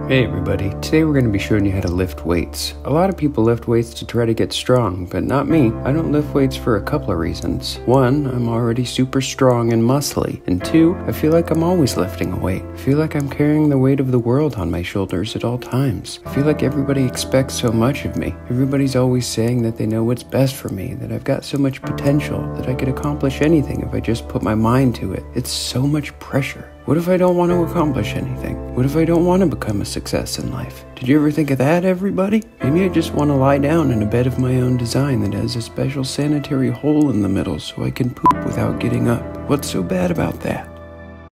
Hey everybody, today we're going to be showing you how to lift weights. A lot of people lift weights to try to get strong, but not me. I don't lift weights for a couple of reasons. One, I'm already super strong and muscly, and two, I feel like I'm always lifting a weight. I feel like I'm carrying the weight of the world on my shoulders at all times. I feel like everybody expects so much of me. Everybody's always saying that they know what's best for me, that I've got so much potential, that I could accomplish anything if I just put my mind to it. It's so much pressure. What if I don't want to accomplish anything? What if I don't want to become a success in life? Did you ever think of that, everybody? Maybe I just want to lie down in a bed of my own design that has a special sanitary hole in the middle so I can poop without getting up. What's so bad about that?